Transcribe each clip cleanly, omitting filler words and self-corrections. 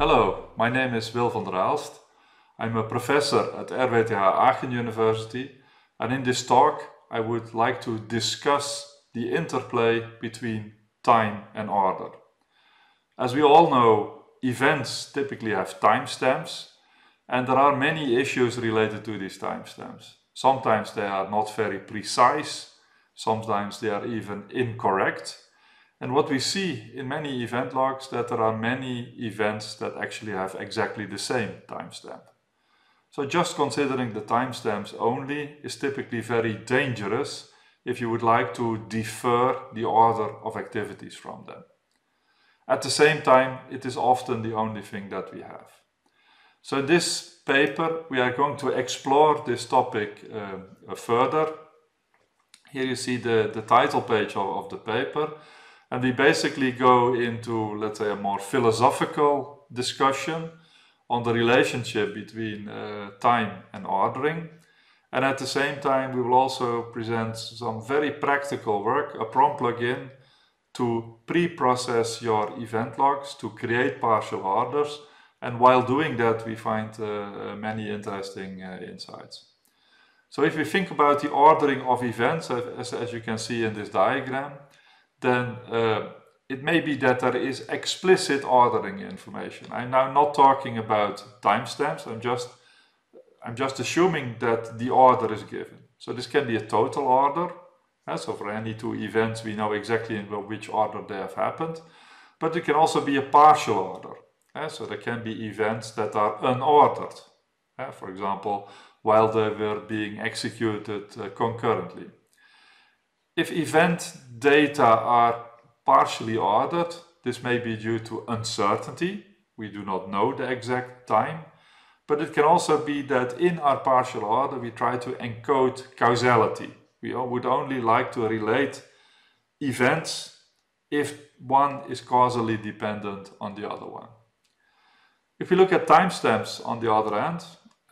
Hello, my name is Wil van der Aalst. I'm a professor at RWTH Aachen University, and in this talk I would like to discuss the interplay between time and order. As we all know, events typically have timestamps, and there are many issues related to these timestamps. Sometimes they are not very precise, sometimes they are even incorrect. And what we see in many event logs that there are many events that actually have exactly the same timestamp. So just considering the timestamps only is typically very dangerous if you would like to defer the order of activities from them. At the same time, it is often the only thing that we have. So in this paper, we are going to explore this topic further. Here you see the title page of the paper. And we basically go into, let's say, a more philosophical discussion on the relationship between time and ordering. And at the same time, we will also present some very practical work, a prompt plugin to pre-process your event logs, to create partial orders. And while doing that, we find many interesting insights. So if we think about the ordering of events, as you can see in this diagram, then it may be that there is explicit ordering information. I'm now not talking about timestamps. I'm just assuming that the order is given. So this can be a total order. So for any two events, we know exactly in which order they have happened. But it can also be a partial order. So there can be events that are unordered. For example, while they were being executed concurrently. If event data are partially ordered, this may be due to uncertainty. We do not know the exact time. But it can also be that in our partial order, we try to encode causality. We would only like to relate events if one is causally dependent on the other one. If we look at timestamps on the other hand,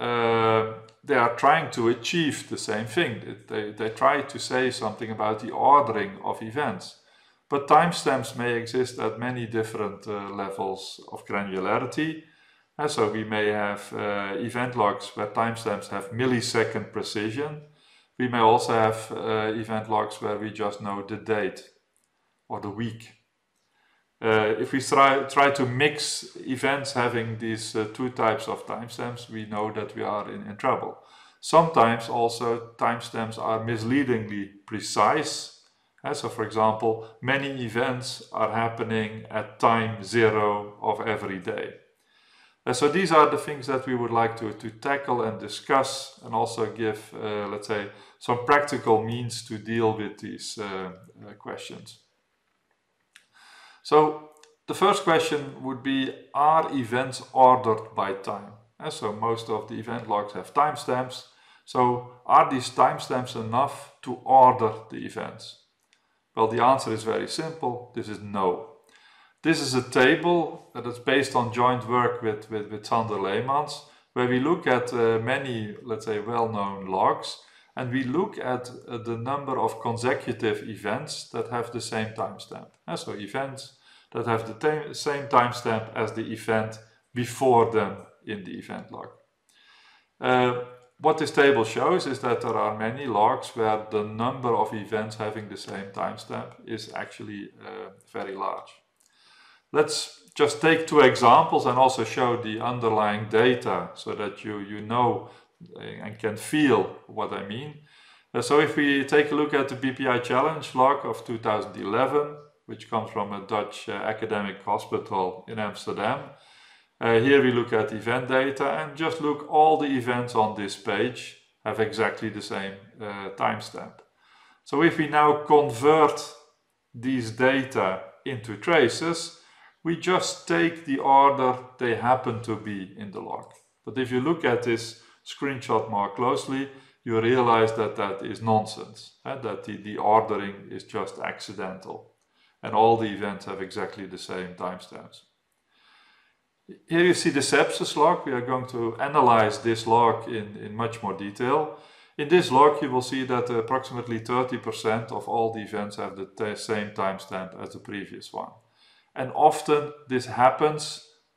they are trying to achieve the same thing. They try to say something about the ordering of events. But timestamps may exist at many different levels of granularity. So we may have event logs where timestamps have millisecond precision. We may also have event logs where we just know the date or the week. If we try to mix events having these two types of timestamps, we know that we are in trouble. Sometimes also timestamps are misleadingly precise. So for example, many events are happening at time 0 of every day. So these are the things that we would like to tackle and discuss, and also give, let's say, some practical means to deal with these questions. So the first question would be, are events ordered by time? So most of the event logs have timestamps. So are these timestamps enough to order the events? Well, the answer is very simple. This is no. This is a table that is based on joint work with Sander Leemans, where we look at many, let's say, well-known logs, and we look at the number of consecutive events that have the same timestamp. So events that have the same timestamp as the event before them in the event log. What this table shows is that there are many logs where the number of events having the same timestamp is actually very large. Let's just take two examples and also show the underlying data so that you know and can feel what I mean. So if we take a look at the BPI Challenge log of 2011, which comes from a Dutch academic hospital in Amsterdam. Here we look at event data and just look, all the events on this page have exactly the same timestamp. So if we now convert these data into traces, we just take the order they happen to be in the log. But if you look at this screenshot more closely, you realize that that is nonsense, that the ordering is just accidental. And all the events have exactly the same timestamps. Here you see the sepsis log. We are going to analyze this log in much more detail. In this log you will see that approximately 30% of all the events have the same timestamp as the previous one. And often this happens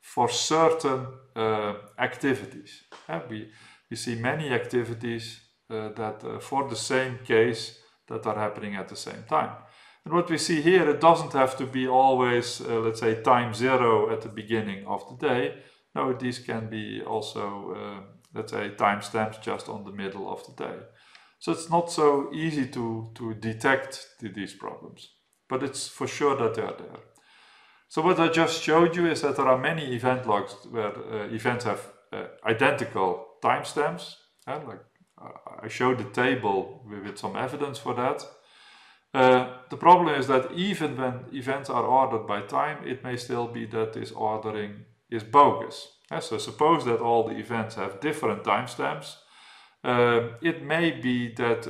for certain activities. We see many activities that for the same case that are happening at the same time. And what we see here, it doesn't have to be always, let's say, time 0 at the beginning of the day. No, these can be also, let's say, timestamps just on the middle of the day. So it's not so easy to detect these problems, but it's for sure that they are there. So what I just showed you is that there are many event logs where events have identical timestamps. I showed the table with some evidence for that. The problem is that even when events are ordered by time, it may still be that this ordering is bogus. So suppose that all the events have different timestamps. It may be that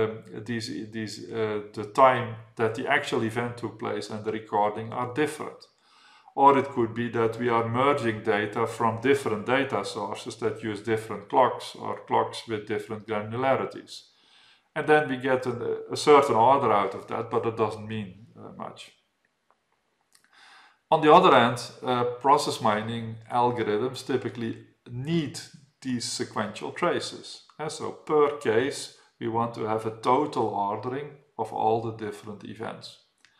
the time that the actual event took place and the recording are different. Or it could be that we are merging data from different data sources that use different clocks or clocks with different granularities. And then we get a certain order out of that, but it doesn't mean much. On the other hand, process mining algorithms typically need these sequential traces. So per case, we want to have a total ordering of all the different events.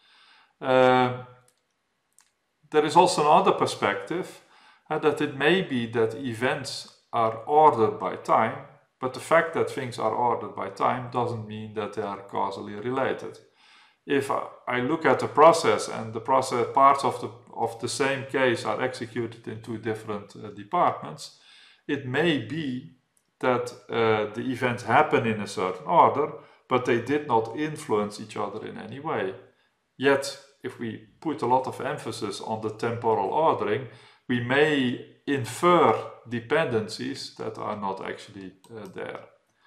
There is also another perspective, that it may be that events are ordered by time, but the fact that things are ordered by time doesn't mean that they are causally related. If I look at the process and the process parts of the same case are executed in two different departments, it may be that the events happen in a certain order, but they did not influence each other in any way. Yet, if we put a lot of emphasis on the temporal ordering, we may infer dependencies that are not actually there.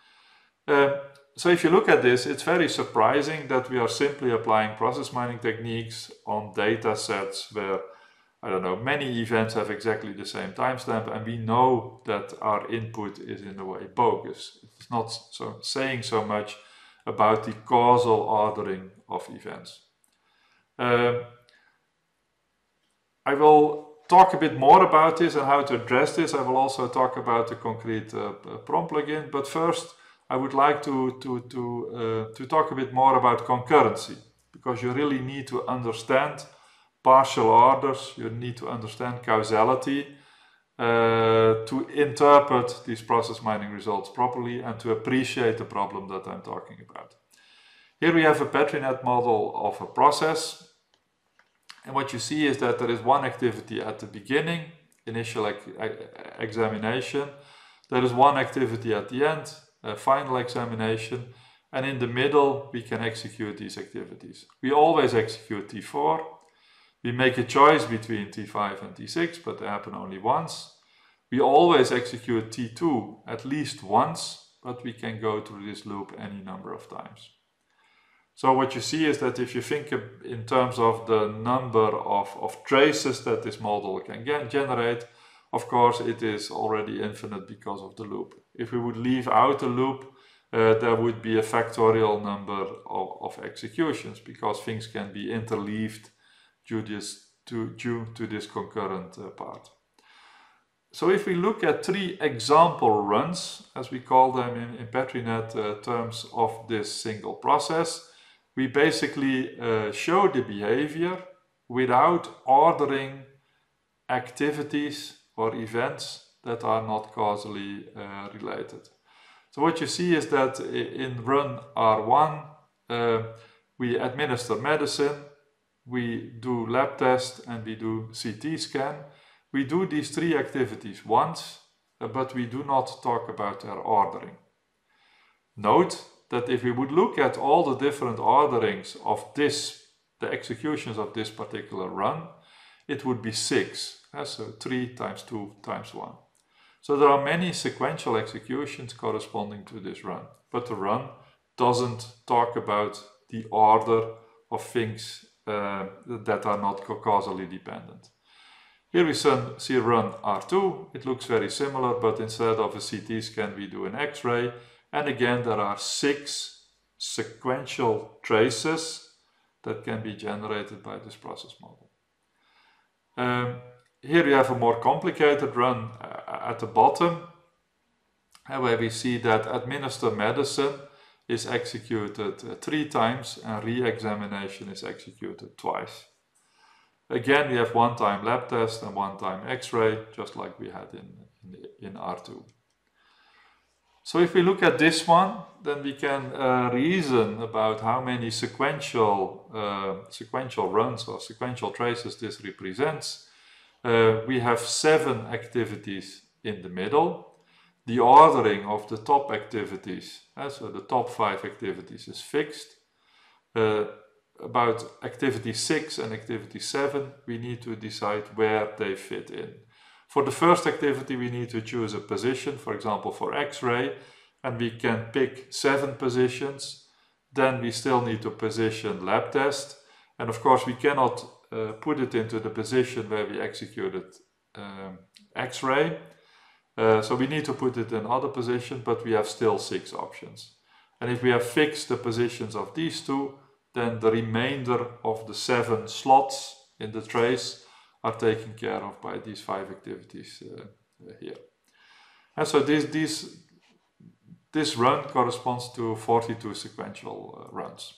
So if you look at this, it's very surprising that we are simply applying process mining techniques on data sets where, I don't know, many events have exactly the same timestamp, and we know that our input is in a way bogus. It's not saying so much about the causal ordering of events. I will talk a bit more about this and how to address this. I will also talk about the concrete prompt plugin, but first I would like to talk a bit more about concurrency, because you really need to understand partial orders, you need to understand causality to interpret these process mining results properly and to appreciate the problem that I'm talking about. Here we have a PetriNet model of a process. And what you see is that there is one activity at the beginning, initial examination. There is one activity at the end, final examination. And in the middle, we can execute these activities. We always execute T4. We make a choice between T5 and T6, but they happen only once. We always execute T2 at least once, but we can go through this loop any number of times. So what you see is that if you think in terms of the number of traces that this model can generate, of course it is already infinite because of the loop. If we would leave out the loop, there would be a factorial number of executions, because things can be interleaved due to this concurrent part. So if we look at 3 example runs, as we call them in PetriNet terms of this single process, we basically show the behavior without ordering activities or events that are not causally related. So what you see is that in run R1, we administer medicine, we do lab test, and we do CT scan. We do these 3 activities once, but we do not talk about their ordering. Note that if we would look at all the different orderings of the executions of this particular run, it would be 6. So 3 times 2 times 1. So there are many sequential executions corresponding to this run, but the run doesn't talk about the order of things that are not causally dependent. Here we see run R2. It looks very similar, but instead of a CT scan, we do an X-ray. And again, there are 6 sequential traces that can be generated by this process model. Here we have a more complicated run at the bottom, where we see that administer medicine is executed 3 times and re-examination is executed twice. Again, we have 1 time lab test and 1 time X-ray, just like we had in R2. So if we look at this one, then we can reason about how many sequential runs or sequential traces this represents. We have 7 activities in the middle. The ordering of the top activities, so the top 5 activities, is fixed. About activity 6 and activity 7, we need to decide where they fit in. For the first activity, we need to choose a position, for example, for X-ray, and we can pick 7 positions. Then we still need to position lab test. And of course, we cannot put it into the position where we executed X-ray. So we need to put it in other position, but we have still 6 options. And if we have fixed the positions of these 2, then the remainder of the 7 slots in the trace are taken care of by these 5 activities here. And so this run corresponds to 42 sequential runs.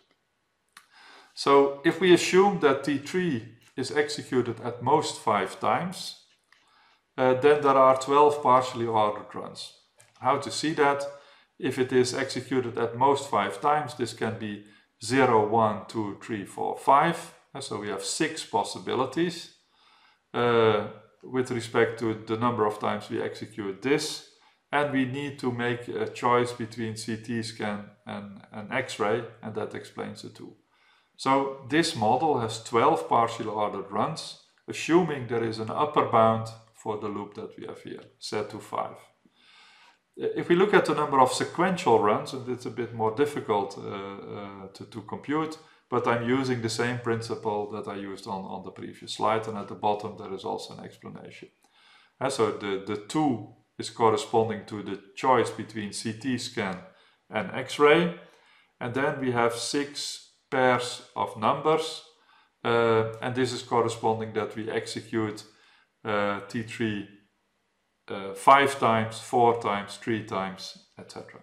So if we assume that T3 is executed at most 5 times, then there are 12 partially ordered runs. How to see that? If it is executed at most 5 times, this can be 0, 1, 2, 3, 4, 5. So we have 6 possibilities with respect to the number of times we execute this. And we need to make a choice between CT scan and X-ray, and that explains the 2. So this model has 12 partially ordered runs, assuming there is an upper bound for the loop that we have here, set to 5. If we look at the number of sequential runs, and it's a bit more difficult to compute, but I'm using the same principle that I used on the previous slide, and at the bottom there is also an explanation. So the 2 is corresponding to the choice between CT scan and X-ray, and then we have 6 pairs of numbers, and this is corresponding that we execute T3 5 times, 4 times, 3 times, etc.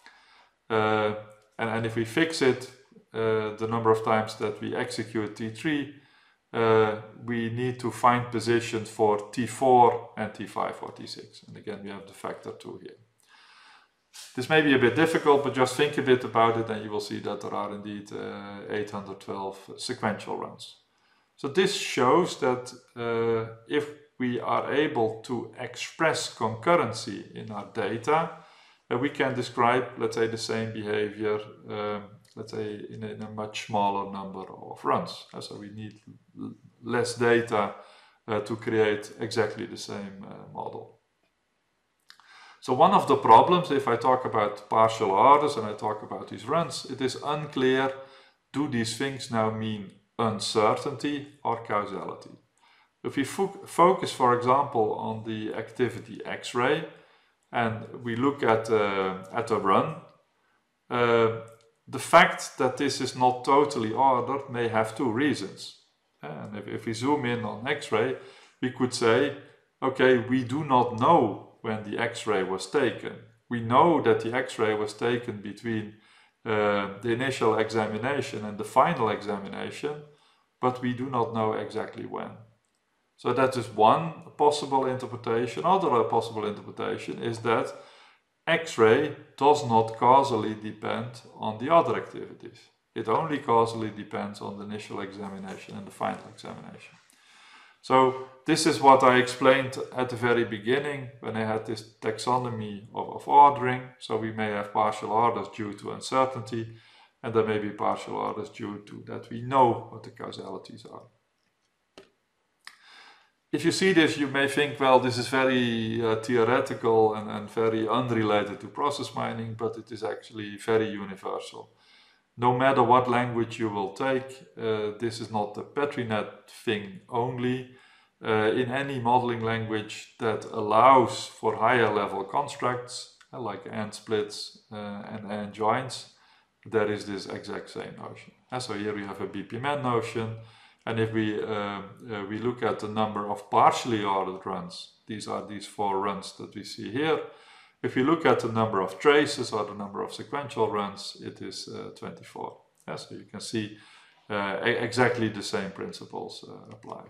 And if we fix it, the number of times that we execute T3, we need to find positions for T4 and T5 or T6. And again, we have the factor 2 here. This may be a bit difficult, but just think a bit about it and you will see that there are indeed 812 sequential runs. So this shows that if we are able to express concurrency in our data, we can describe, let's say, the same behavior, let's say, in a much smaller number of runs. So we need less data to create exactly the same model. So one of the problems, if I talk about partial orders and I talk about these runs, it is unclear, do these things now mean uncertainty or causality? If we focus, for example, on the activity X-ray, and we look at a run, the fact that this is not totally ordered may have 2 reasons. And if we zoom in on X-ray, we could say, okay, we do not know when the X-ray was taken. We know that the X-ray was taken between the initial examination and the final examination, but we do not know exactly when. So that is one possible interpretation. Another possible interpretation is that X-ray does not causally depend on the other activities. It only causally depends on the initial examination and the final examination. So this is what I explained at the very beginning when I had this taxonomy of ordering. So we may have partial orders due to uncertainty, and there may be partial orders due to that we know what the causalities are. If you see this, you may think, well, this is very theoretical and very unrelated to process mining, but it is actually very universal. No matter what language you will take, this is not the PetriNet thing only. In any modeling language that allows for higher level constructs, like AND splits and AND joins, there is this exact same notion. So here we have a BPMN notion, And if we look at the number of partially ordered runs, these are these 4 runs that we see here. If we look at the number of traces or the number of sequential runs, it is 24. Yeah, so you can see exactly the same principles apply.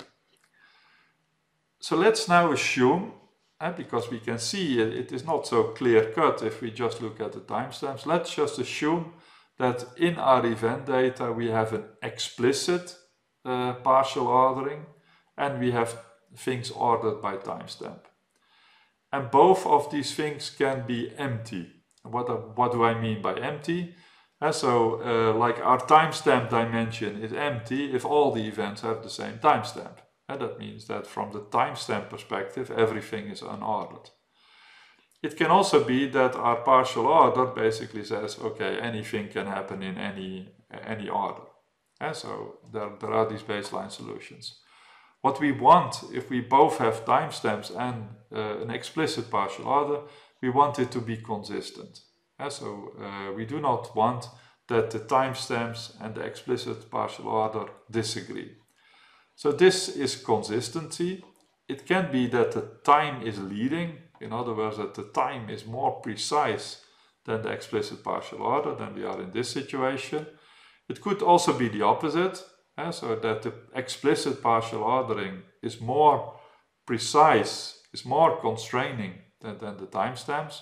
So let's now assume, because we can see it is not so clear-cut if we just look at the timestamps, let's just assume that in our event data we have an explicit partial ordering and we have things ordered by timestamp. And both of these things can be empty. What do I mean by empty? Like our timestamp dimension is empty if all the events have the same timestamp. And that means that from the timestamp perspective, everything is unordered. It can also be that our partial order basically says, okay, anything can happen in any order. And so there are these baseline solutions. What we want, if we both have timestamps and an explicit partial order, we want it to be consistent. And so we do not want that the timestamps and the explicit partial order disagree. So this is consistency. It can be that the time is leading, in other words, that the time is more precise than the explicit partial order, than we are in this situation. It could also be the opposite, so that the explicit partial ordering is more precise, is more constraining than the timestamps.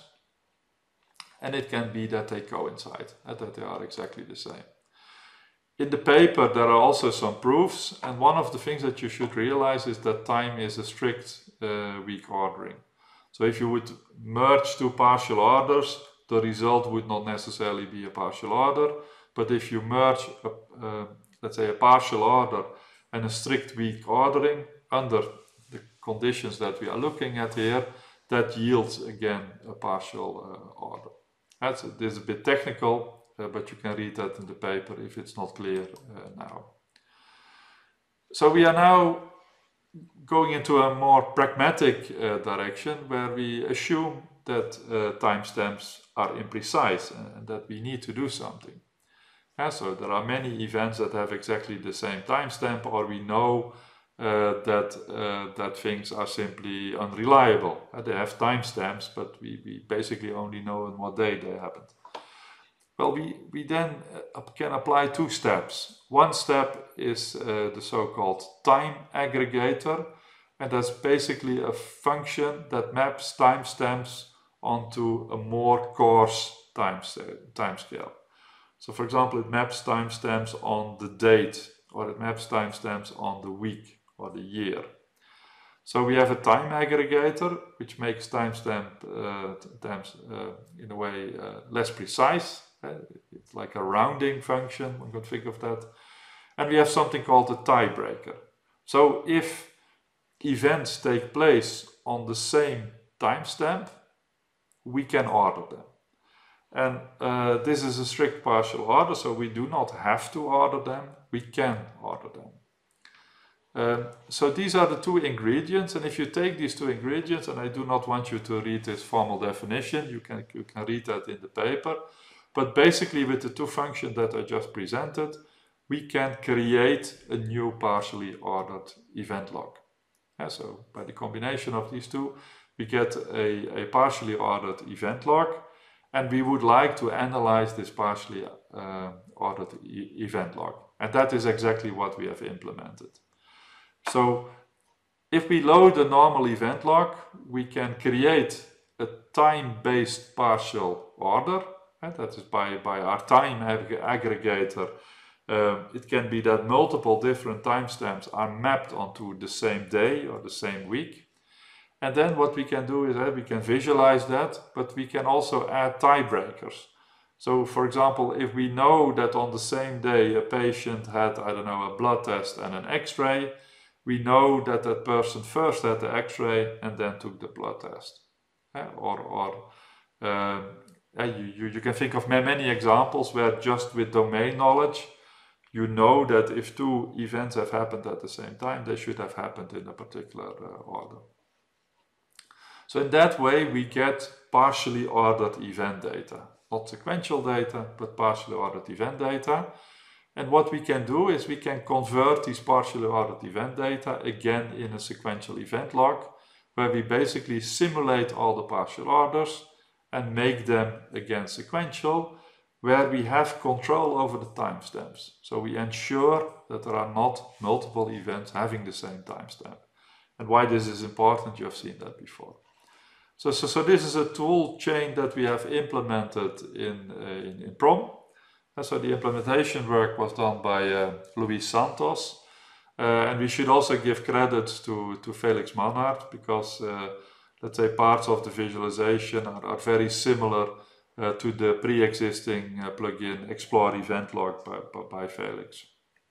And it can be that they coincide, that they are exactly the same. In the paper there are also some proofs, and one of the things that you should realize is that time is a strict weak ordering. So if you would merge 2 partial orders, the result would not necessarily be a partial order, but if you merge, let's say, a partial order and a strict weak ordering under the conditions that we are looking at here, that yields again a partial order. This is a bit technical, but you can read that in the paper if it's not clear now. So we are now going into a more pragmatic direction where we assume that timestamps are imprecise and that we need to do something. So there are many events that have exactly the same timestamp, or we know that things are simply unreliable. They have timestamps, but we basically only know on what day they happened. Well, we then can apply 2 steps. One step is the so-called time aggregator, and that's basically a function that maps timestamps onto a more coarse timescale. So for example, it maps timestamps on the date, or it maps timestamps on the week or the year. So we have a time aggregator, which makes timestamp in a way less precise. It's like a rounding function, one could think of that. And we have something called a tiebreaker. So if events take place on the same timestamp, we can order them. And this is a strict partial order, so we do not have to order them, we can order them. So these are the 2 ingredients, and if you take these 2 ingredients, and I do not want you to read this formal definition, you can read that in the paper, but basically with the 2 functions that I just presented, we can create a new partially ordered event log. So by the combination of these 2, we get a partially ordered event log, and we would like to analyze this partially ordered event log. And that is exactly what we have implemented. So if we load a normal event log, we can create a time-based partial order. And that is by our time aggregator. It can be that multiple different timestamps are mapped onto the same day or the same week. And then what we can do is we can visualize that, but we can also add tiebreakers. So for example, if we know that on the same day a patient had, I don't know, a blood test and an X-ray, we know that that person first had the X-ray and then took the blood test. You can think of many examples where just with domain knowledge, you know that if 2 events have happened at the same time, they should have happened in a particular order. So in that way, we get partially ordered event data. Not sequential data, but partially ordered event data. And what we can do is we can convert these partially ordered event data again in a sequential event log, where we basically simulate all the partial orders and make them again sequential, where we have control over the timestamps. So we ensure that there are not multiple events having the same timestamp. And why this is important, you have seen that before. So this is a tool chain that we have implemented in PROM. And so the implementation work was done by Luis Santos. And we should also give credit to Felix Manhart, because let's say parts of the visualization are very similar to the pre-existing plugin Explore Event Log by Felix.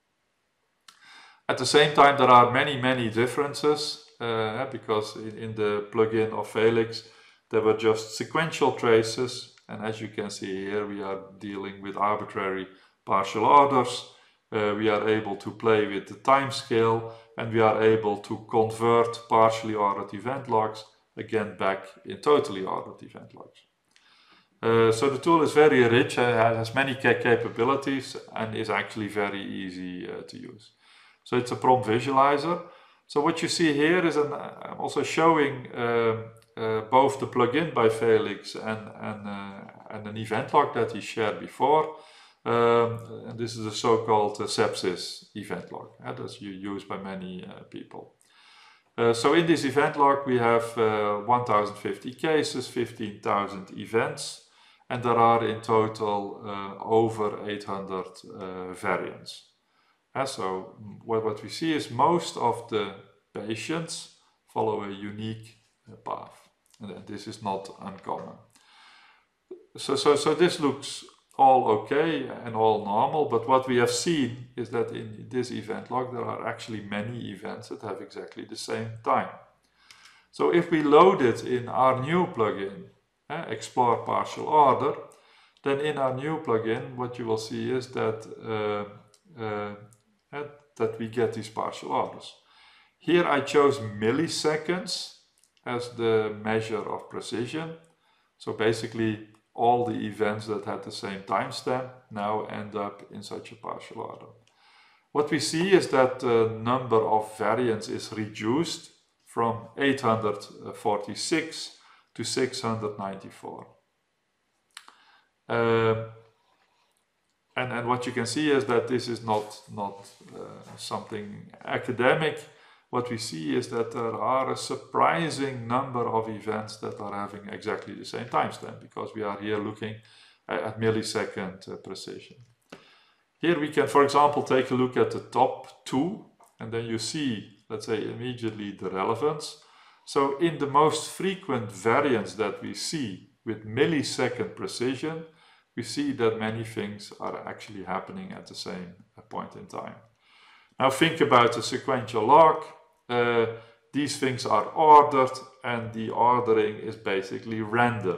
At the same time, there are many differences, because in the plugin of Felix, there were just sequential traces. And as you can see here, we are dealing with arbitrary partial orders. We are able to play with the time scale, and we are able to convert partially ordered event logs again back in totally ordered event logs. So the tool is very rich, has many capabilities, and is actually very easy to use. So it's a PROM visualizer. So what you see here is I'm also showing both the plugin by Felix and an event log that he shared before. And this is a so-called sepsis event log that's used by many people. So in this event log we have 1050 cases, 15,000 events, and there are in total over 800 variants. So what we see is most of the patients follow a unique path, and this is not uncommon. So this looks all okay and all normal, but what we have seen is that in this event log there are actually many events that have exactly the same time. So if we load it in our new plugin, Explore Partial Order, then in our new plugin what you will see is that that we get these partial orders. Here I chose milliseconds as the measure of precision. So basically all the events that had the same timestamp now end up in such a partial order. What we see is that the number of variants is reduced from 846 to 694. And what you can see is that this is not something academic. What we see is that there are a surprising number of events that are having exactly the same timestamp, because we are here looking at millisecond precision. Here we can, for example, take a look at the top two, and then you see, let's say, immediately the relevance. So in the most frequent variants that we see with millisecond precision, we see that many things are actually happening at the same point in time. Now think about the sequential log. These things are ordered, and the ordering is basically random.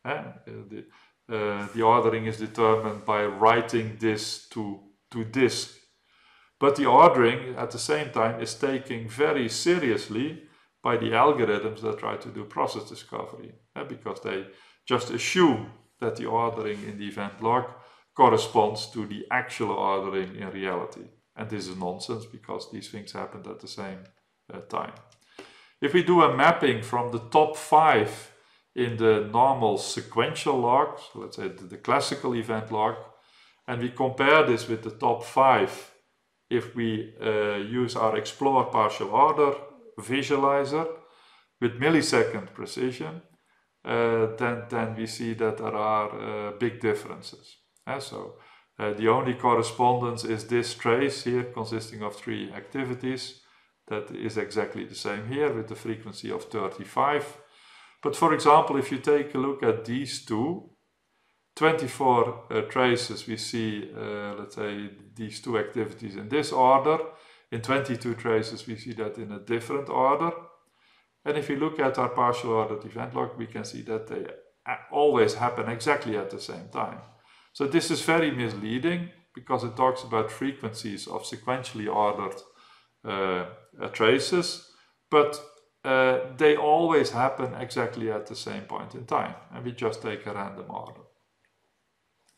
The ordering is determined by writing this to disk. But the ordering at the same time is taken very seriously by the algorithms that try to do process discovery, because they just assume that the ordering in the event log corresponds to the actual ordering in reality. And this is nonsense, because these things happened at the same time. If we do a mapping from the top 5 in the normal sequential log, so let's say the classical event log, and we compare this with the top 5 if we use our Explore Partial Order visualizer with millisecond precision, then we see that there are big differences. The only correspondence is this trace here consisting of 3 activities. That is exactly the same here with the frequency of 35. But for example, if you take a look at these two, 24 traces, we see, let's say, these 2 activities in this order. In 22 traces, we see that in a different order. And if you look at our partial ordered event log, we can see that they always happen exactly at the same time. So this is very misleading, because it talks about frequencies of sequentially ordered traces, but they always happen exactly at the same point in time, and we just take a random order.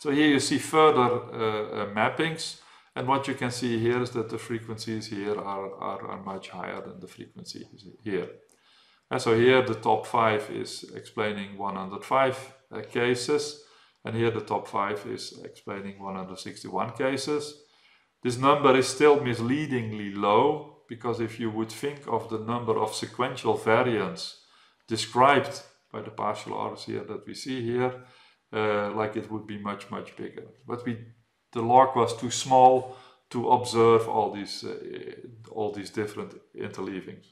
So here you see further mappings, and what you can see here is that the frequencies here are much higher than the frequencies here. And so here the top 5 is explaining 105 cases, and here the top 5 is explaining 161 cases. This number is still misleadingly low, because if you would think of the number of sequential variants described by the partial orders here that we see here, like it would be much bigger. But the log was too small to observe all these different interleavings.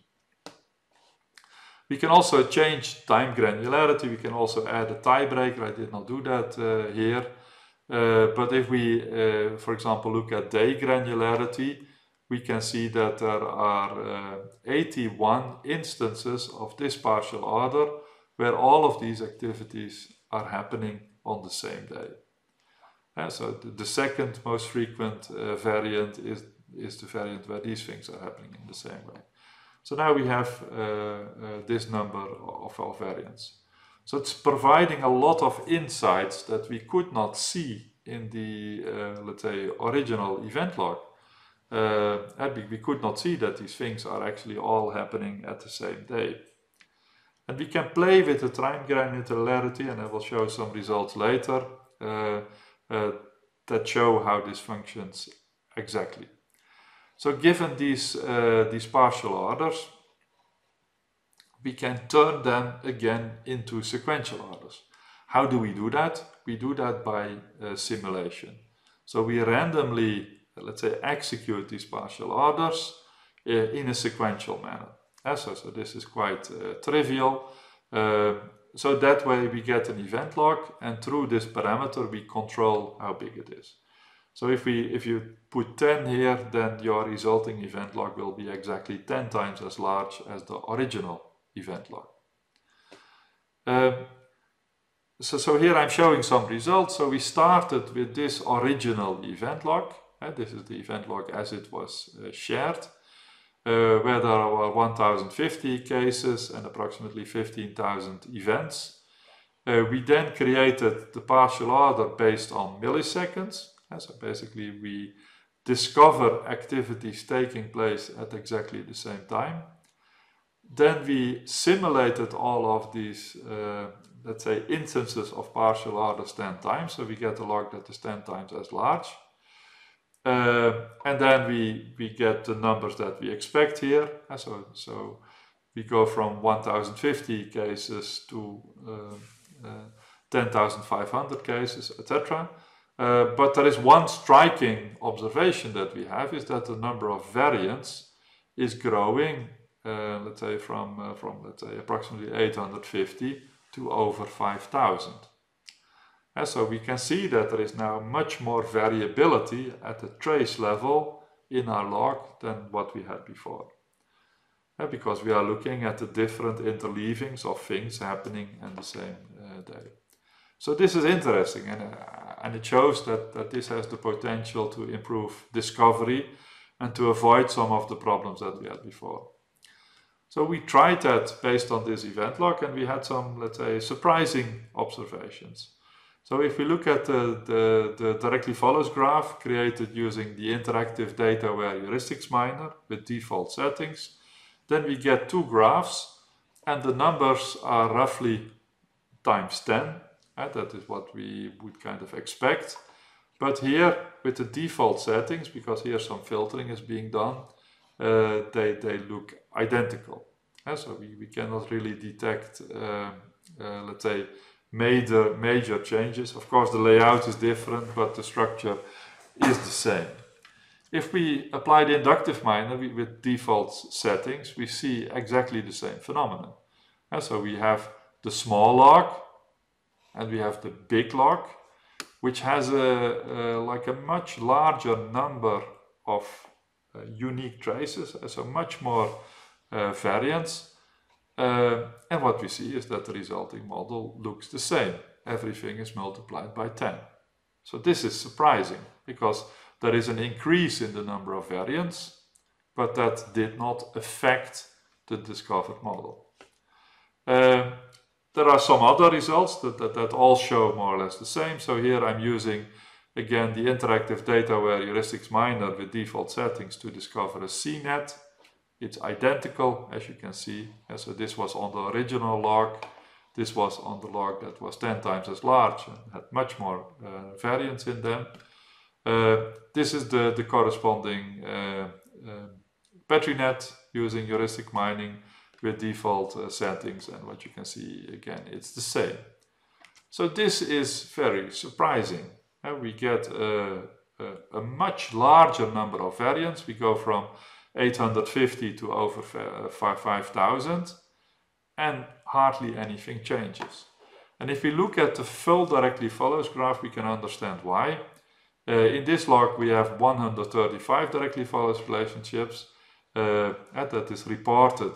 We can also change time granularity. We can also add a tiebreaker. I did not do that here. But if we, for example, look at day granularity, we can see that there are 81 instances of this partial order where all of these activities are happening on the same day. So the second most frequent variant is the variant where these things are happening in the same way. So now we have this number of variants. So it's providing a lot of insights that we could not see in the, let's say, original event log. We could not see that these things are actually all happening at the same day. And we can play with the time granularity, and I will show some results later that show how this functions exactly. So given these partial orders, we can turn them again into sequential orders. How do we do that? We do that by simulation. So we randomly, let's say, execute these partial orders in a sequential manner. So this is quite trivial. So that way we get an event log, and through this parameter we control how big it is. So if you put 10 here, then your resulting event log will be exactly 10 times as large as the original event log. So here I'm showing some results. So we started with this original event log. This is the event log as it was shared, where there were 1050 cases and approximately 15,000 events. We then created the partial order based on milliseconds. So basically we discover activities taking place at exactly the same time. Then we simulated all of these, let's say, instances of partial orders 10 times. So we get a log that is 10 times as large. And then we get the numbers that we expect here. So we go from 1050 cases to 10,500 cases, etc. But there is one striking observation that we have, is that the number of variants is growing, let's say from let's say approximately 850 to over 5,000. And so we can see that there is now much more variability at the trace level in our log than what we had before. Because we are looking at the different interleavings of things happening in the same day. So this is interesting, and it shows that this has the potential to improve discovery and to avoid some of the problems that we had before. So we tried that based on this event log, and we had some, let's say, surprising observations. So if we look at the directly follows graph created using the interactive dataware heuristics miner with default settings, then we get two graphs, and the numbers are roughly times 10. That is what we would kind of expect. But here, with the default settings, because here some filtering is being done, they look identical. So we cannot really detect, let's say, major changes. Of course, the layout is different, but the structure is the same. If we apply the inductive miner with default settings, we see exactly the same phenomenon. So we have the small log, and we have the big log, which has like a much larger number of unique traces, so much more variants. And what we see is that the resulting model looks the same. Everything is multiplied by 10. So this is surprising, because there is an increase in the number of variants, but that did not affect the discovered model. There are some other results that all show more or less the same. So here I'm using, again, the interactive data-aware heuristics miner with default settings to discover a CNET. It's identical, as you can see. And so this was on the original log. This was on the log that was 10 times as large and had much more variance in them. This is the corresponding PetriNet using heuristic mining with default settings, and what you can see again, it's the same. So this is very surprising. We get a much larger number of variants. We go from 850 to over 5,000, and hardly anything changes. And if we look at the full directly follows graph, we can understand why. In this log we have 135 directly follows relationships, that is reported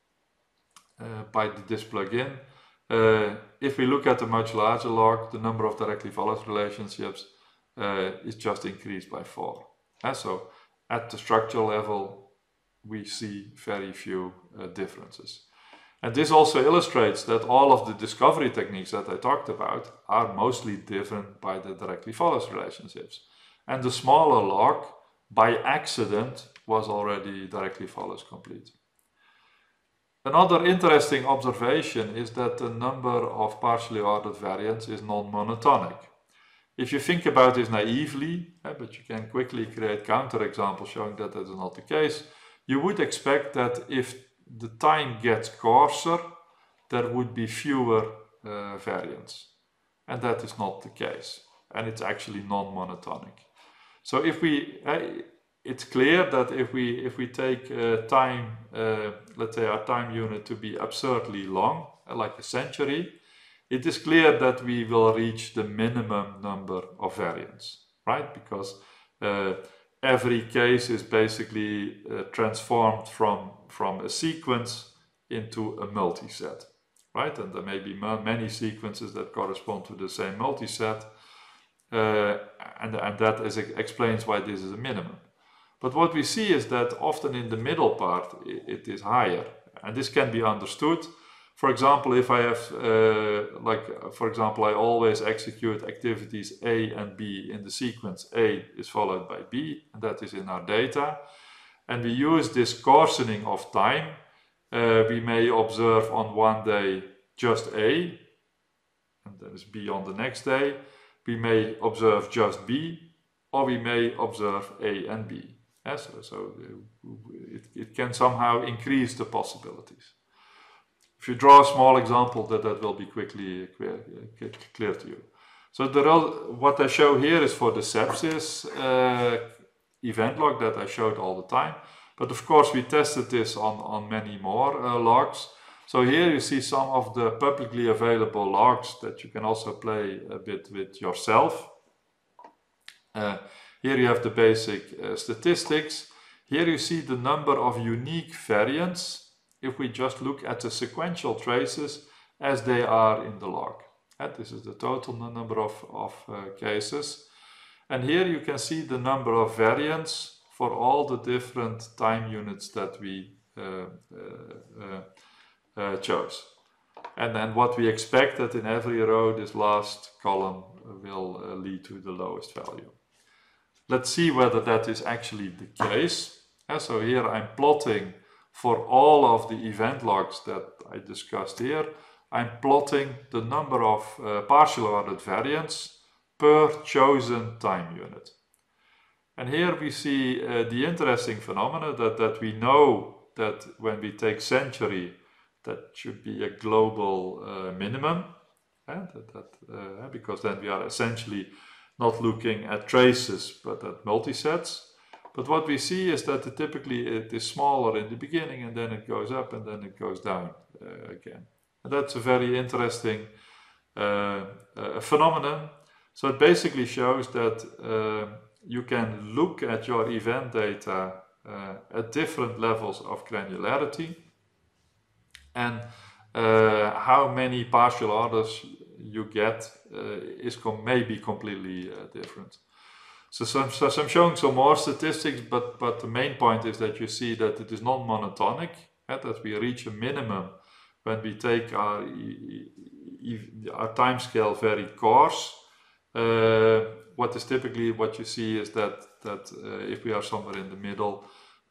by this plugin. If we look at the much larger log, the number of directly follows relationships is just increased by 4. So at the structure level, we see very few differences. And this also illustrates that all of the discovery techniques that I talked about are mostly driven by the directly follows relationships. And the smaller log, by accident, was already directly follows complete. Another interesting observation is that the number of partially ordered variants is non-monotonic. If you think about this naively, but you can quickly create counterexamples showing that that is not the case, you would expect that if the time gets coarser, there would be fewer variants. And that is not the case. And it's actually non-monotonic. So if we, it's clear that if we take time, let's say our time unit to be absurdly long, like a century, it is clear that we will reach the minimum number of variants, right? Because every case is basically transformed from a sequence into a multiset, right? And there may be many sequences that correspond to the same multiset, and that explains why this is a minimum. But what we see is that often in the middle part it is higher, and this can be understood. For example, if I have, for example, I always execute activities A and B in the sequence A is followed by B, and that is in our data. And we use this coarsening of time. We may observe on one day just A, and then is B on the next day. We may observe just B, or we may observe A and B. So it can somehow increase the possibilities. If you draw a small example, that will be quickly clear to you. So what I show here is for the sepsis event log that I showed all the time. But of course we tested this on many more logs. So here you see some of the publicly available logs that you can also play a bit with yourself. Here you have the basic statistics. Here you see the number of unique variants if we just look at the sequential traces as they are in the log. And this is the total number of cases. And here you can see the number of variants for all the different time units that we chose. And then what we expect that in every row this last column will lead to the lowest value. Let's see whether that is actually the case. So here I'm plotting for all of the event logs that I discussed here. I'm plotting the number of partial ordered variants per chosen time unit. And here we see the interesting phenomena that we know that when we take century, that should be a global minimum, because then we are essentially not looking at traces but at multisets. But what we see is that typically it is smaller in the beginning and then it goes up and then it goes down again. And that's a very interesting phenomenon. So it basically shows that you can look at your event data at different levels of granularity, and how many partial orders you get may be completely different. So I'm showing some more statistics, but the main point is that you see that it is non-monotonic, that we reach a minimum when we take our time scale very coarse, what you see is that if we are somewhere in the middle,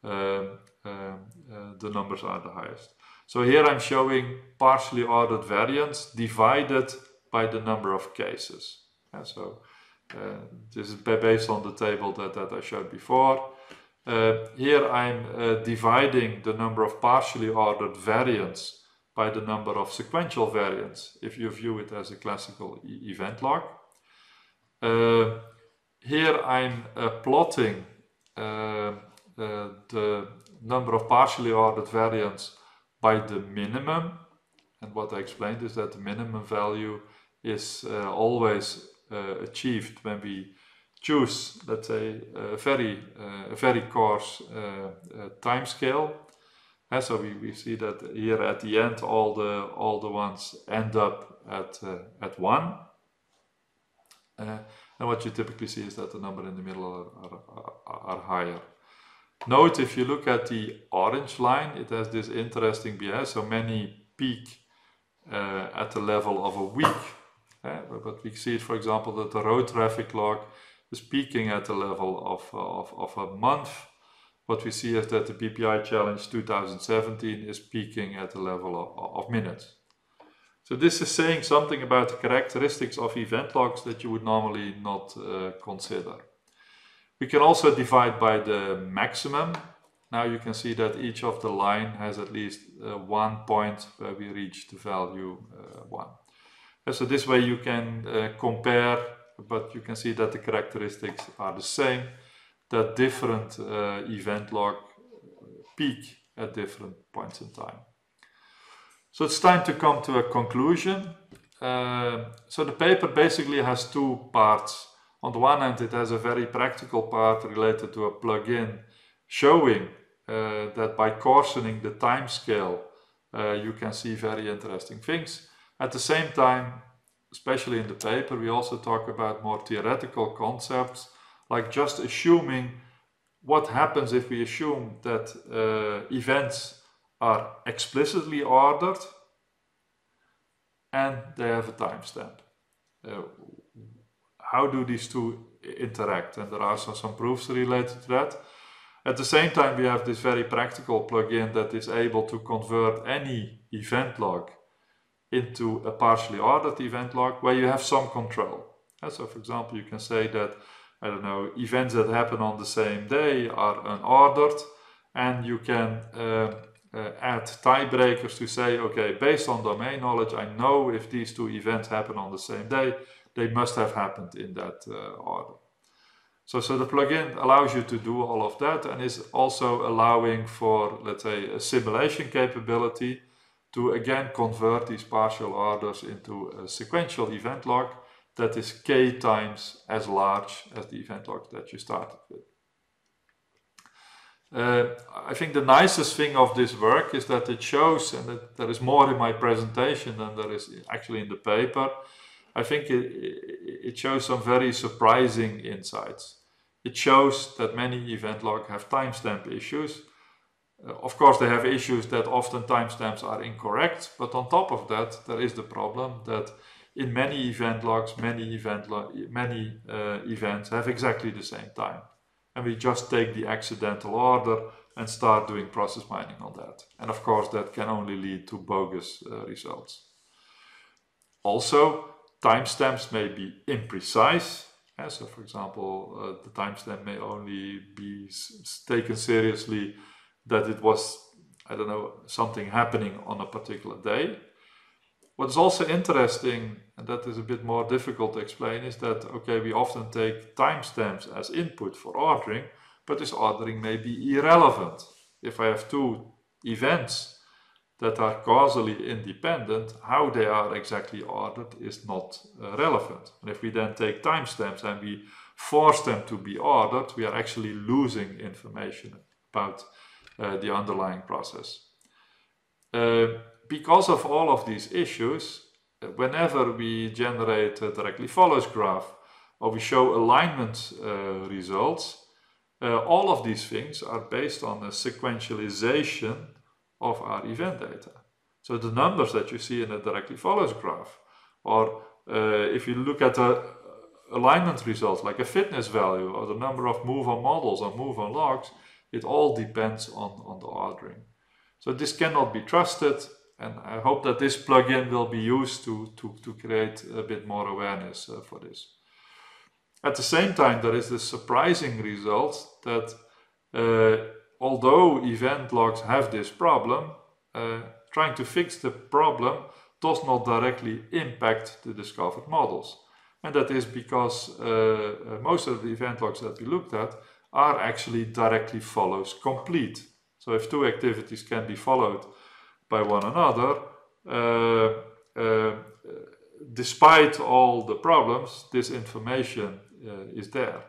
the numbers are the highest. So here I'm showing partially ordered variance divided by the number of cases. So this is based on the table that I showed before. Here I'm dividing the number of partially ordered variants by the number of sequential variants, if you view it as a classical event log. Here I'm plotting the number of partially ordered variants by the minimum, and what I explained is that the minimum value is always achieved when we choose, let's say, a very coarse time scale. And so we see that here at the end all the ones end up at 1. And what you typically see is that the number in the middle are higher. Note, if you look at the orange line, it has this interesting behavior. So many peak at the level of a week. But we see, for example, that the road traffic log is peaking at the level of a month. What we see is that the BPI Challenge 2017 is peaking at the level of minutes. So this is saying something about the characteristics of event logs that you would normally not consider. We can also divide by the maximum. Now you can see that each of the line has at least 1 point where we reach the value 1. And so this way you can compare, but you can see that the characteristics are the same, that different event log peak at different points in time. So it's time to come to a conclusion. So the paper basically has 2 parts. On the one hand, it has a very practical part related to a plugin showing that by coarsening the time scale, you can see very interesting things. At the same time, especially in the paper, we also talk about more theoretical concepts, like just assuming what happens if we assume that events are explicitly ordered and they have a timestamp. How do these two interact? And there are some proofs related to that. At the same time, we have this very practical plugin that is able to convert any event log into a partially ordered event log where you have some control. So for example, you can say that, I don't know, events that happen on the same day are unordered, and you can add tiebreakers to say, okay, based on domain knowledge, I know if these 2 events happen on the same day, they must have happened in that order. So the plugin allows you to do all of that, and is also allowing for, let's say, a simulation capability to again convert these partial orders into a sequential event log that is k times as large as the event log that you started with. I think the nicest thing of this work is that it shows, and that there is more in my presentation than there is actually in the paper. I think it shows some very surprising insights. It shows that many event log have timestamp issues. Of course, they have issues that often timestamps are incorrect, but on top of that, there is the problem that in many event logs, many events have exactly the same time. And we just take the accidental order and start doing process mining on that. And of course, that can only lead to bogus results. Also, timestamps may be imprecise. So for example, the timestamp may only be taken seriously that it was, I don't know, something happening on a particular day. What is also interesting, and that is a bit more difficult to explain, is that, okay, we often take timestamps as input for ordering, but this ordering may be irrelevant. If I have 2 events that are causally independent, how they are exactly ordered is not relevant. And if we then take timestamps and we force them to be ordered, we are actually losing information about the underlying process. Because of all of these issues, whenever we generate a directly follows graph or we show alignment results, all of these things are based on a sequentialization of our event data. So the numbers that you see in a directly follows graph, or if you look at the alignment results, like a fitness value, or the number of move on models or move on logs, it all depends on the ordering. So this cannot be trusted, and I hope that this plugin will be used to create a bit more awareness for this. At the same time, there is this surprising result that although event logs have this problem, trying to fix the problem does not directly impact the discovered models. And that is because most of the event logs that we looked at are actually directly follows complete. So if two activities can be followed by one another, despite all the problems, this information is there.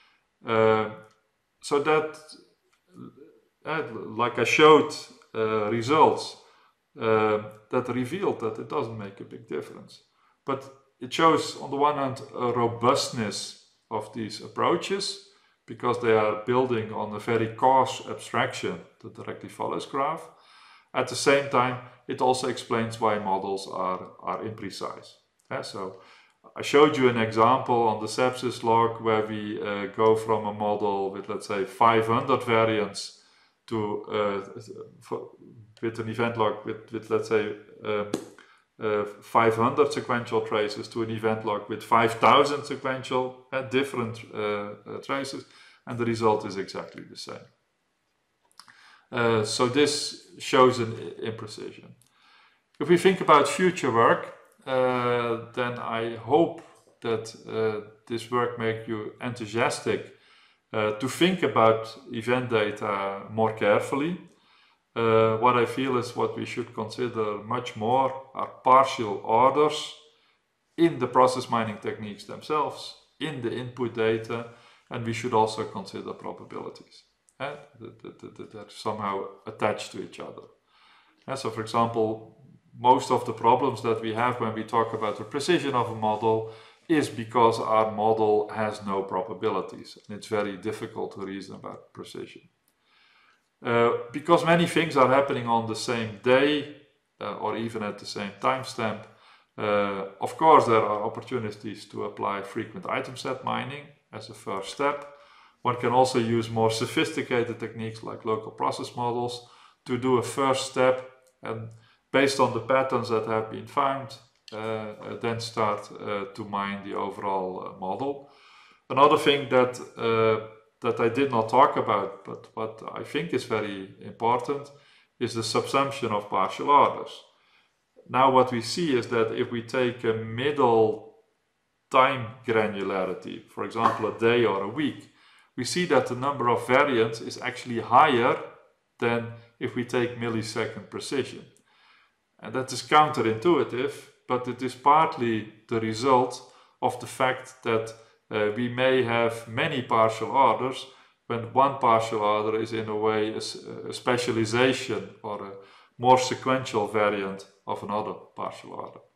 So that, like I showed results that revealed that it doesn't make a big difference. But it shows, on the one hand, a robustness of these approaches, because they are building on a very coarse abstraction, the directly follows graph. At the same time, it also explains why models are imprecise. So I showed you an example on the sepsis log where we go from a model with, let's say, 500 variants to with an event log with let's say 500 sequential traces to an event log with 5,000 sequential different traces, and the result is exactly the same. So this shows an imprecision. If we think about future work, then I hope that this work makes you enthusiastic to think about event data more carefully. What I feel is what we should consider much more are partial orders in the process mining techniques themselves, in the input data, and we should also consider probabilities that are somehow attached to each other. So for example, most of the problems that we have when we talk about the precision of a model is because our model has no probabilities, and it's very difficult to reason about precision. Because many things are happening on the same day or even at the same timestamp, of course there are opportunities to apply frequent item set mining as a first step. One can also use more sophisticated techniques like local process models to do a first step, and based on the patterns that have been found, then start to mine the overall model. Another thing that I did not talk about, but what I think is very important, is the subsumption of partial orders. Now what we see is that if we take a middle time granularity, for example a day or a week, we see that the number of variants is actually higher than if we take millisecond precision. And that is counterintuitive, but it is partly the result of the fact that we may have many partial orders when one partial order is in a way a specialization or a more sequential variant of another partial order.